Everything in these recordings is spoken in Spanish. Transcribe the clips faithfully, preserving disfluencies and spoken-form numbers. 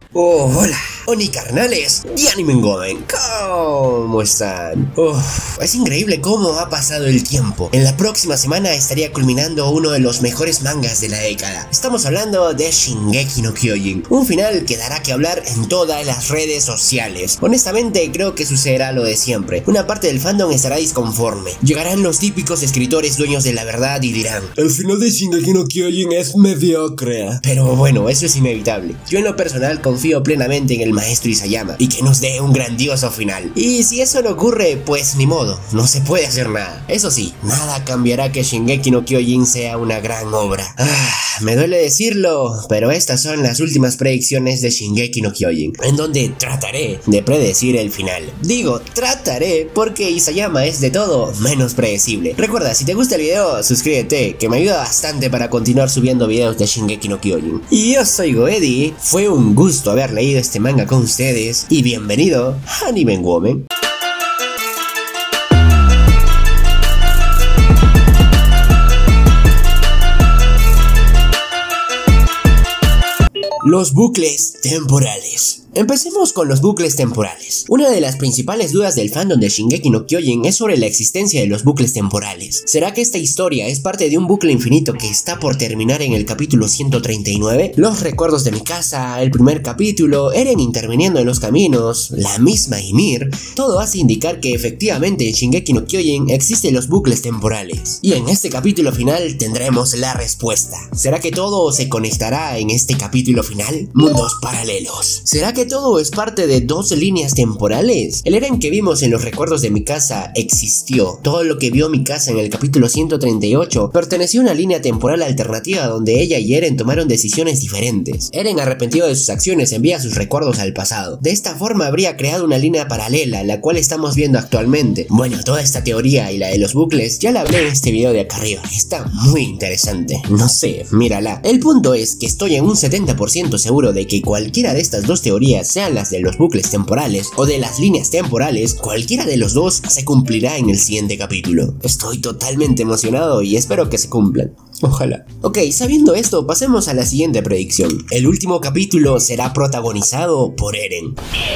Oh, hola, Oni carnales y Anime Gomen, ¿cómo están? Uf, es increíble cómo ha pasado el tiempo. En la próxima semana estaría culminando uno de los mejores mangas de la década. Estamos hablando de Shingeki no Kyojin, un final que dará que hablar en todas las redes sociales. Honestamente creo que sucederá lo de siempre. Una parte del fandom estará disconforme. Llegarán los típicos escritores dueños de la verdad y dirán: el final de Shingeki no Kyojin es mediocre. Pero bueno, eso es inevitable. Yo en lo personal confío plenamente en el maestro Isayama y que nos dé un grandioso final. Y si eso no ocurre, pues ni modo, no se puede hacer nada. Eso sí, nada cambiará que Shingeki no Kyojin sea una gran obra. Ah, me duele decirlo, pero estas son las últimas predicciones de Shingeki no Kyojin, en donde trataré de predecir el final. Digo, trataré porque Isayama es de todo menos predecible. Recuerda, si te gusta el video, suscríbete, que me ayuda bastante para continuar subiendo videos de Shingeki no Kyojin. Y yo soy Goedi, fue un gusto haber leído este manga con ustedes y bienvenido a Anime Gomen. Los bucles temporales. Empecemos con los bucles temporales. Una de las principales dudas del fandom de Shingeki no Kyojin es sobre la existencia de los bucles temporales. ¿Será que esta historia es parte de un bucle infinito que está por terminar en el capítulo ciento treinta y nueve? Los recuerdos de Mikasa, el primer capítulo, Eren interviniendo en los caminos, la misma Ymir, todo hace indicar que efectivamente en Shingeki no Kyojin existen los bucles temporales. Y en este capítulo final tendremos la respuesta. ¿Será que todo se conectará en este capítulo final? Mundos paralelos. ¿Será que todo es parte de dos líneas temporales? El Eren que vimos en los recuerdos de Mikasa existió. Todo lo que vio Mikasa en el capítulo ciento treinta y ocho perteneció a una línea temporal alternativa donde ella y Eren tomaron decisiones diferentes. Eren, arrepentido de sus acciones, envía sus recuerdos al pasado. De esta forma habría creado una línea paralela, la cual estamos viendo actualmente. Bueno, toda esta teoría y la de los bucles ya la hablé en este video de acá arriba. Está muy interesante. No sé, mírala. El punto es que estoy en un setenta por ciento seguro de que cualquiera de estas dos teorías, sean las de los bucles temporales o de las líneas temporales, cualquiera de los dos se cumplirá en el siguiente capítulo. Estoy totalmente emocionado y espero que se cumplan. Ojalá. Ok, sabiendo esto, pasemos a la siguiente predicción. El último capítulo será protagonizado por Eren.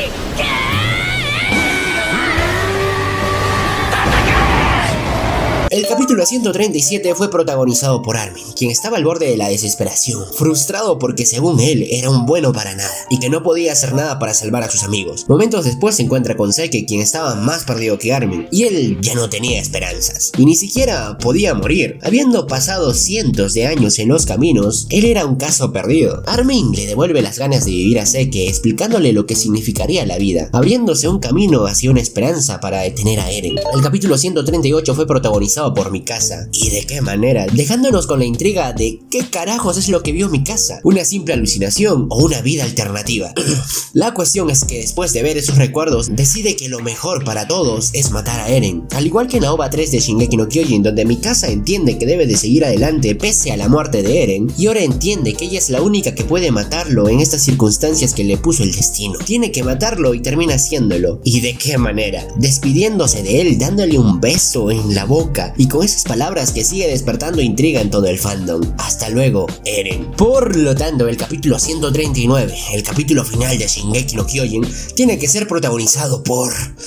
El capítulo ciento treinta y siete fue protagonizado por Armin, quien estaba al borde de la desesperación, frustrado porque según él era un bueno para nada y que no podía hacer nada para salvar a sus amigos. Momentos después se encuentra con Seke, quien estaba más perdido que Armin, y él ya no tenía esperanzas y ni siquiera podía morir. Habiendo pasado cientos de años en los caminos, él era un caso perdido. Armin le devuelve las ganas de vivir a Seke, explicándole lo que significaría la vida, abriéndose un camino hacia una esperanza para detener a Eren. El capítulo ciento treinta y ocho fue protagonizado por Mikasa. ¿Y de qué manera? Dejándonos con la intriga de qué carajos es lo que vio Mikasa, una simple alucinación o una vida alternativa. La cuestión es que después de ver esos recuerdos decide que lo mejor para todos es matar a Eren, al igual que en la OVA tres de Shingeki no Kyojin, donde Mikasa entiende que debe de seguir adelante pese a la muerte de Eren, y ahora entiende que ella es la única que puede matarlo en estas circunstancias que le puso el destino. Tiene que matarlo y termina haciéndolo. ¿Y de qué manera? Despidiéndose de él, dándole un beso en la boca y con esas palabras que sigue despertando intriga en todo el fandom. Hasta luego, Eren. Por lo tanto, el capítulo ciento treinta y nueve, el capítulo final de Shingeki no Kyojin, tiene que ser protagonizado por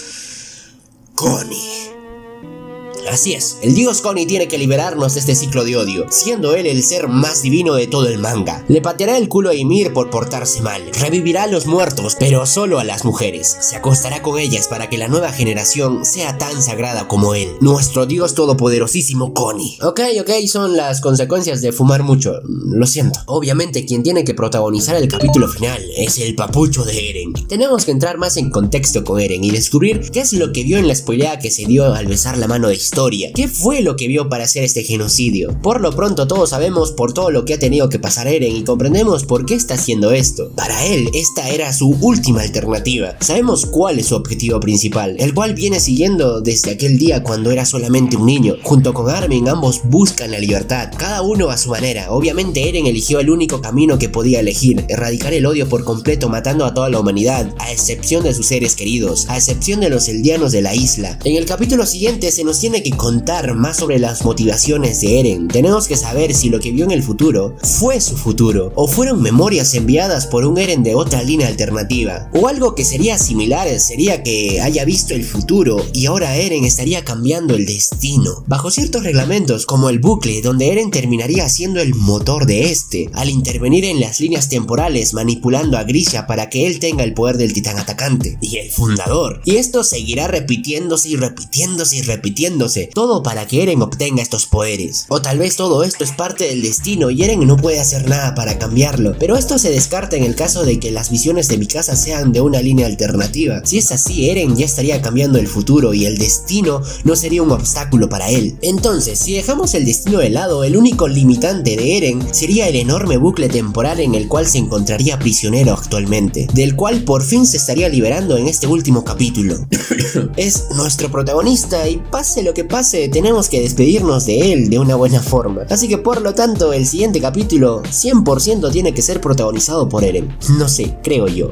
Connie. Así es, el dios Connie tiene que liberarnos de este ciclo de odio, siendo él el ser más divino de todo el manga. Le pateará el culo a Ymir por portarse mal, revivirá a los muertos, pero solo a las mujeres. Se acostará con ellas para que la nueva generación sea tan sagrada como él, nuestro dios todopoderosísimo Connie. Ok, ok, son las consecuencias de fumar mucho, lo siento. Obviamente quien tiene que protagonizar el capítulo final es el papucho de Eren. Tenemos que entrar más en contexto con Eren y descubrir qué es lo que vio en la spoileada que se dio al besar la mano de Historia. ¿Qué fue lo que vio para hacer este genocidio? Por lo pronto todos sabemos por todo lo que ha tenido que pasar Eren y comprendemos por qué está haciendo esto. Para él, esta era su última alternativa. Sabemos cuál es su objetivo principal, el cual viene siguiendo desde aquel día cuando era solamente un niño. Junto con Armin, ambos buscan la libertad, cada uno a su manera. Obviamente Eren eligió el único camino que podía elegir, erradicar el odio por completo, matando a toda la humanidad, a excepción de sus seres queridos, a excepción de los eldianos de la isla. En el capítulo siguiente se nos tiene que que contar más sobre las motivaciones de Eren. Tenemos que saber si lo que vio en el futuro fue su futuro, o fueron memorias enviadas por un Eren de otra línea alternativa. O algo que sería similar sería que haya visto el futuro y ahora Eren estaría cambiando el destino, bajo ciertos reglamentos como el bucle, donde Eren terminaría siendo el motor de este, al intervenir en las líneas temporales manipulando a Grisha para que él tenga el poder del titán atacante y el fundador. Y esto seguirá repitiéndose y repitiéndose y repitiéndose, todo para que Eren obtenga estos poderes. O tal vez todo esto es parte del destino y Eren no puede hacer nada para cambiarlo, pero esto se descarta en el caso de que las visiones de Mikasa sean de una línea alternativa. Si es así, Eren ya estaría cambiando el futuro y el destino no sería un obstáculo para él. Entonces, si dejamos el destino de lado, el único limitante de Eren sería el enorme bucle temporal en el cual se encontraría prisionero actualmente, del cual por fin se estaría liberando en este último capítulo. Es nuestro protagonista y pase lo que pase, tenemos que despedirnos de él de una buena forma. Así que por lo tanto, el siguiente capítulo cien por ciento tiene que ser protagonizado por Eren. No sé, creo yo.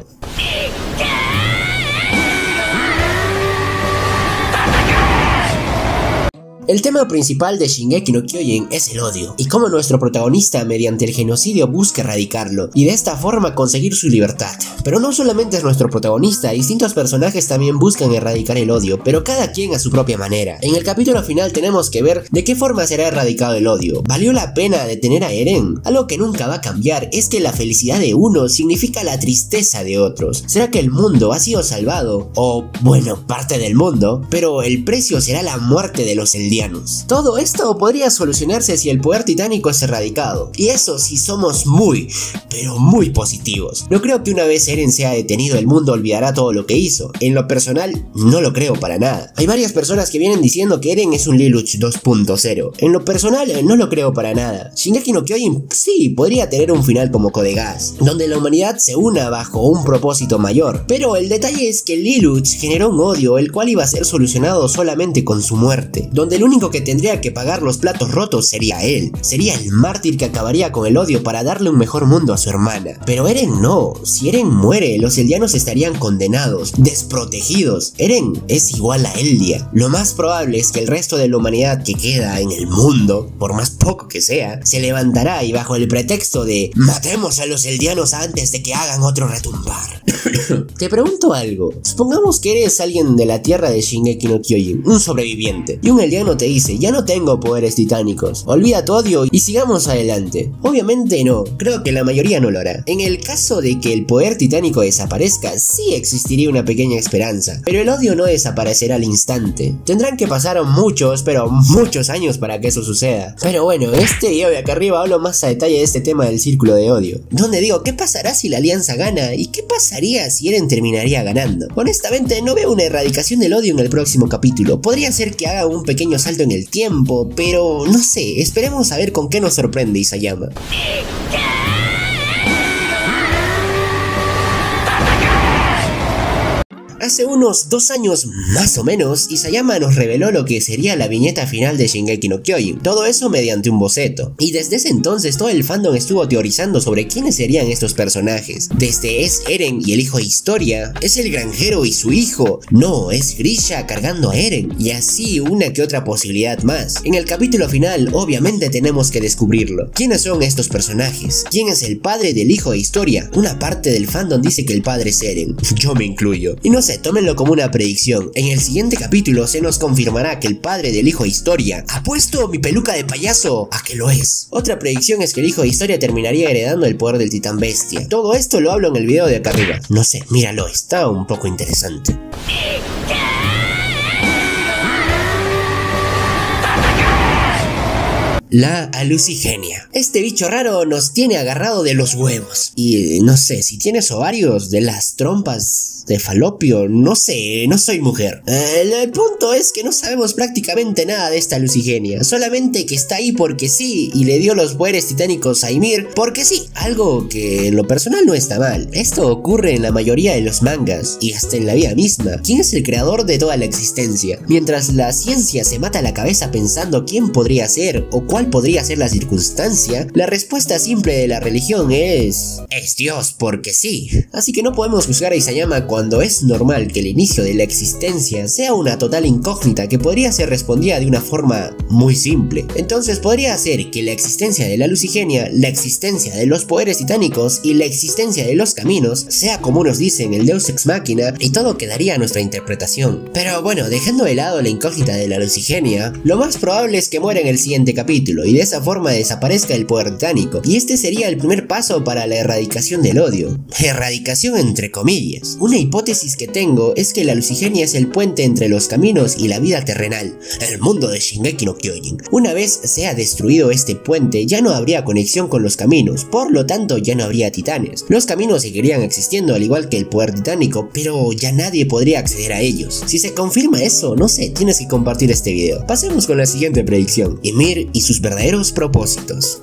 El tema principal de Shingeki no Kyojin es el odio, y cómo nuestro protagonista mediante el genocidio busca erradicarlo, y de esta forma conseguir su libertad. Pero no solamente es nuestro protagonista, distintos personajes también buscan erradicar el odio, pero cada quien a su propia manera. En el capítulo final tenemos que ver de qué forma será erradicado el odio. ¿Valió la pena detener a Eren? Algo que nunca va a cambiar es que la felicidad de uno significa la tristeza de otros. ¿Será que el mundo ha sido salvado? O, bueno, parte del mundo, pero el precio será la muerte de los eldianos. Todo esto podría solucionarse si el poder titánico es erradicado, y eso si somos muy, pero muy positivos. No creo que una vez Eren sea detenido el mundo olvidará todo lo que hizo. En lo personal, no lo creo para nada. Hay varias personas que vienen diciendo que Eren es un Lelouch dos punto cero. En lo personal, no lo creo para nada. Shingeki no Kyojin sí podría tener un final como Code Geass, donde la humanidad se una bajo un propósito mayor, pero el detalle es que Lelouch generó un odio el cual iba a ser solucionado solamente con su muerte, donde el único que tendría que pagar los platos rotos sería él. Sería el mártir que acabaría con el odio para darle un mejor mundo a su hermana. Pero Eren no. Si Eren muere, los eldianos estarían condenados, desprotegidos. Eren es igual a Eldia. Lo más probable es que el resto de la humanidad que queda en el mundo, por más poco que sea, se levantará y bajo el pretexto de matemos a los eldianos antes de que hagan otro retumbar. Te pregunto algo. Supongamos que eres alguien de la tierra de Shingeki no Kyojin, un sobreviviente, y un eldiano te dice: ya no tengo poderes titánicos, olvida tu odio y sigamos adelante. Obviamente no, creo que la mayoría no lo hará. En el caso de que el poder titánico desaparezca, sí existiría una pequeña esperanza, pero el odio no desaparecerá al instante. Tendrán que pasar muchos, pero muchos años para que eso suceda. Pero bueno, en este video de acá arriba hablo más a detalle de este tema del círculo de odio, donde digo qué pasará si la alianza gana y qué pasaría si Eren terminaría ganando. Honestamente no veo una erradicación del odio en el próximo capítulo. Podría ser que haga un pequeño salto en el tiempo, pero no sé, esperemos a ver con qué nos sorprende Isayama. Hace unos dos años más o menos, Isayama nos reveló lo que sería la viñeta final de Shingeki no Kyojin, todo eso mediante un boceto, y desde ese entonces todo el fandom estuvo teorizando sobre quiénes serían estos personajes. Desde es Eren y el hijo de Historia, es el granjero y su hijo, no, es Grisha cargando a Eren, y así una que otra posibilidad más. En el capítulo final obviamente tenemos que descubrirlo. ¿Quiénes son estos personajes? ¿Quién es el padre del hijo de Historia? Una parte del fandom dice que el padre es Eren, yo me incluyo, y no sé, tómenlo como una predicción. En el siguiente capítulo se nos confirmará que el padre del hijo de Historia ha puesto mi peluca de payaso a que lo es. Otra predicción es que el hijo de Historia terminaría heredando el poder del titán bestia. Todo esto lo hablo en el video de acá arriba. No sé, míralo, está un poco interesante. La alucigenia. Este bicho raro nos tiene agarrado de los huevos. Y no sé, si tienes ovarios, de las trompas de falopio, no sé, no soy mujer. El, el punto es que no sabemos prácticamente nada de esta alucigenia. Solamente que está ahí porque sí, y le dio los poderes titánicos a Ymir porque sí. Algo que en lo personal no está mal. Esto ocurre en la mayoría de los mangas, y hasta en la vida misma. ¿Quién es el creador de toda la existencia? Mientras la ciencia se mata la cabeza pensando quién podría ser, o cuál podría ser la circunstancia, la respuesta simple de la religión es... es Dios, porque sí. Así que no podemos juzgar a Isayama cuando es normal que el inicio de la existencia sea una total incógnita que podría ser respondida de una forma muy simple. Entonces podría ser que la existencia de la Lucigenia, la existencia de los poderes titánicos y la existencia de los caminos sea, como nos dicen, el Deus Ex Machina, y todo quedaría a nuestra interpretación. Pero bueno, dejando de lado la incógnita de la Lucigenia, lo más probable es que muera en el siguiente capítulo y de esa forma desaparezca el poder titánico, y este sería el primer paso para la erradicación del odio. Erradicación entre comillas. Una hipótesis que tengo es que la Lucigenia es el puente entre los caminos y la vida terrenal, el mundo de Shingeki no Kyojin. Una vez sea destruido este puente, ya no habría conexión con los caminos, por lo tanto ya no habría titanes. Los caminos seguirían existiendo al igual que el poder titánico, pero ya nadie podría acceder a ellos. Si se confirma eso, no sé, tienes que compartir este video. Pasemos con la siguiente predicción: Ymir y sus verdaderos propósitos.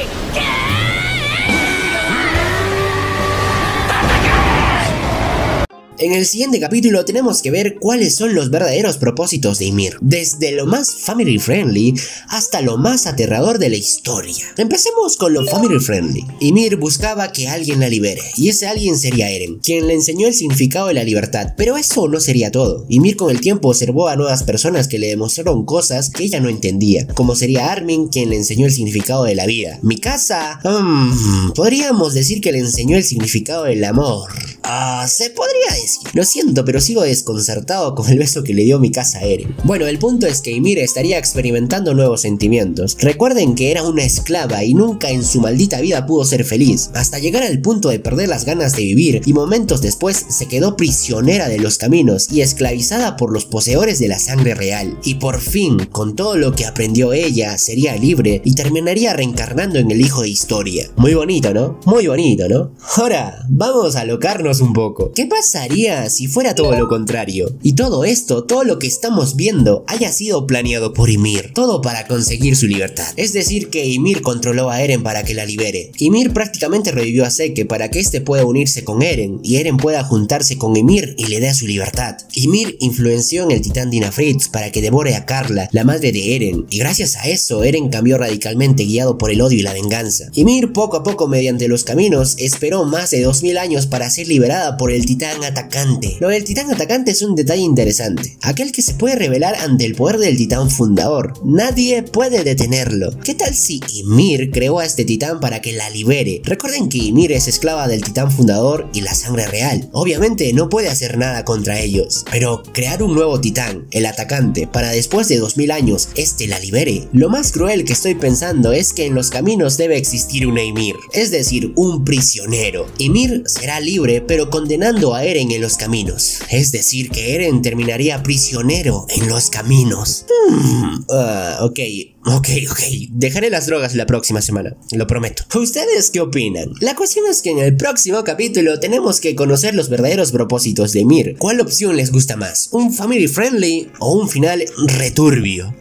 En el siguiente capítulo tenemos que ver cuáles son los verdaderos propósitos de Ymir, desde lo más family friendly hasta lo más aterrador de la historia. Empecemos con lo family friendly. Ymir buscaba que alguien la libere, y ese alguien sería Eren, quien le enseñó el significado de la libertad, pero eso no sería todo. Ymir con el tiempo observó a nuevas personas que le demostraron cosas que ella no entendía, como sería Armin, quien le enseñó el significado de la vida. Mikasa, um, podríamos decir que le enseñó el significado del amor. Ah, se podría decir. Lo siento, pero sigo desconcertado con el beso que le dio Mikasa a Eren. Bueno, el punto es que Ymir estaría experimentando nuevos sentimientos. Recuerden que era una esclava y nunca en su maldita vida pudo ser feliz, hasta llegar al punto de perder las ganas de vivir, y momentos después se quedó prisionera de los caminos y esclavizada por los poseedores de la sangre real. Y por fin, con todo lo que aprendió ella, sería libre y terminaría reencarnando en el hijo de Historia. Muy bonito, ¿no? Muy bonito, ¿no? Ahora, vamos a alocarnos un poco. ¿Qué pasaría si fuera todo lo contrario? Y todo esto, todo lo que estamos viendo, haya sido planeado por Ymir, todo para conseguir su libertad. Es decir, que Ymir controló a Eren para que la libere. Ymir prácticamente revivió a Zeke para que este pueda unirse con Eren y Eren pueda juntarse con Ymir y le dé su libertad. Ymir influenció en el titán Dina Fritz para que devore a Carla, la madre de Eren, y gracias a eso Eren cambió radicalmente, guiado por el odio y la venganza. Ymir poco a poco, mediante los caminos, esperó más de dos mil años para ser liberada por el titán atacante. Lo del titán atacante es un detalle interesante, aquel que se puede revelar ante el poder del titán fundador. Nadie puede detenerlo. ¿Qué tal si Ymir creó a este titán para que la libere? Recuerden que Ymir es esclava del titán fundador y la sangre real. Obviamente no puede hacer nada contra ellos, pero crear un nuevo titán, el atacante, para después de dos mil años este la libere. Lo más cruel que estoy pensando es que en los caminos debe existir un Ymir, es decir, un prisionero. Ymir será libre, pero condenando a Eren en los caminos, es decir, que Eren terminaría prisionero en los caminos. Hmm, uh, ok, ok, ok, dejaré las drogas la próxima semana, lo prometo. ¿Ustedes qué opinan? La cuestión es que en el próximo capítulo tenemos que conocer los verdaderos propósitos de Ymir. ¿Cuál opción les gusta más? ¿Un family friendly o un final returbio?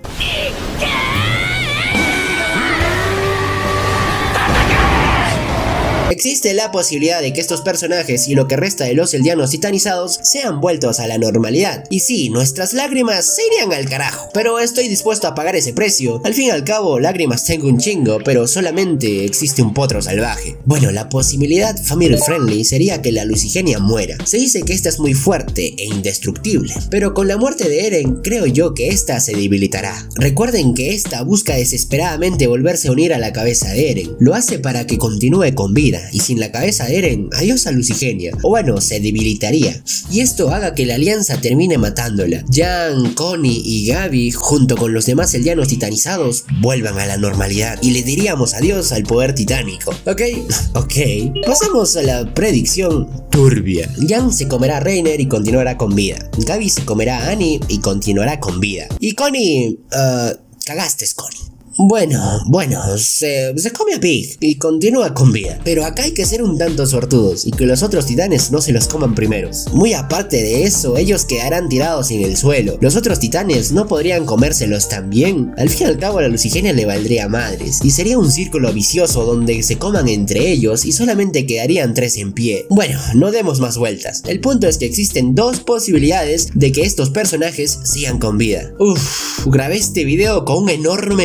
Existe la posibilidad de que estos personajes y lo que resta de los eldianos titanizados sean vueltos a la normalidad. Y sí, nuestras lágrimas se irían al carajo, pero estoy dispuesto a pagar ese precio. Al fin y al cabo, lágrimas tengo un chingo, pero solamente existe un potro salvaje. Bueno, la posibilidad family friendly sería que la Lucigenia muera. Se dice que esta es muy fuerte e indestructible, pero con la muerte de Eren creo yo que esta se debilitará. Recuerden que esta busca desesperadamente volverse a unir a la cabeza de Eren. Lo hace para que continúe con vida, y sin la cabeza de Eren, adiós a Lucigenia, o bueno, se debilitaría, y esto haga que la alianza termine matándola. Jan, Connie y Gaby, junto con los demás eldianos titanizados, vuelvan a la normalidad y le diríamos adiós al poder titánico. ¿Ok? Ok. Pasamos a la predicción turbia. Jan se comerá a Reiner y continuará con vida. Gaby se comerá a Annie y continuará con vida. Y Connie... Uh, cagaste, Connie. Bueno, bueno, se, se come a Pig y continúa con vida. Pero acá hay que ser un tanto suertudos y que los otros titanes no se los coman primeros. Muy aparte de eso, ellos quedarán tirados en el suelo. Los otros titanes no podrían comérselos también. Al fin y al cabo a la Lucigenia le valdría madres y sería un círculo vicioso donde se coman entre ellos y solamente quedarían tres en pie. Bueno, no demos más vueltas. El punto es que existen dos posibilidades de que estos personajes sigan con vida. Uff, grabé este video con un enorme nudo en la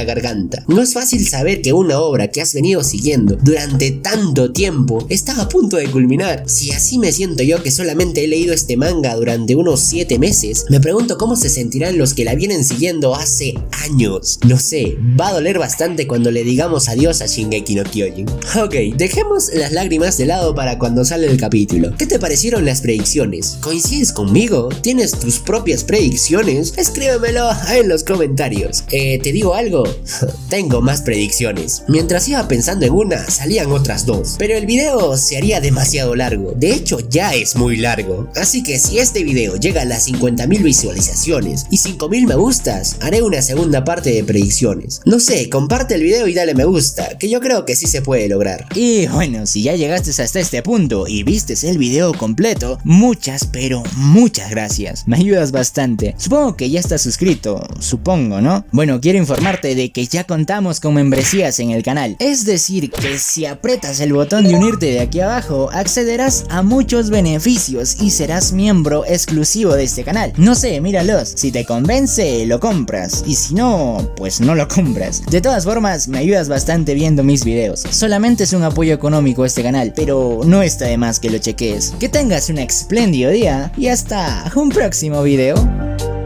la garganta. No es fácil saber que una obra que has venido siguiendo durante tanto tiempo está a punto de culminar. Si así me siento yo, que solamente he leído este manga durante unos siete meses, me pregunto cómo se sentirán los que la vienen siguiendo hace años. No sé, va a doler bastante cuando le digamos adiós a Shingeki no Kyojin. Ok, dejemos las lágrimas de lado para cuando sale el capítulo. ¿Qué te parecieron las predicciones? ¿Coincides conmigo? ¿Tienes tus propias predicciones? Escríbemelo en los comentarios. Eh, ¿te digo algo? Tengo más predicciones. Mientras iba pensando en una, salían otras dos, pero el video se haría demasiado largo. De hecho, ya es muy largo. Así que si este video llega a las cincuenta mil visualizaciones y cinco mil me gustas, haré una segunda parte de predicciones. No sé, comparte el video y dale me gusta, que yo creo que sí se puede lograr. Y bueno, si ya llegaste hasta este punto y vistes el video completo, muchas pero muchas gracias. Me ayudas bastante. Supongo que ya estás suscrito, supongo, ¿no? Bueno, quiero informarte de que ya contamos con membresías en el canal. Es decir, que si aprietas el botón de unirte de aquí abajo, accederás a muchos beneficios y serás miembro exclusivo de este canal. No sé, míralos. Si te convence, lo compras. Y si no, pues no lo compras. De todas formas, me ayudas bastante viendo mis videos. Solamente es un apoyo económico a este canal, pero no está de más que lo cheques. Que tengas un espléndido día y hasta un próximo video.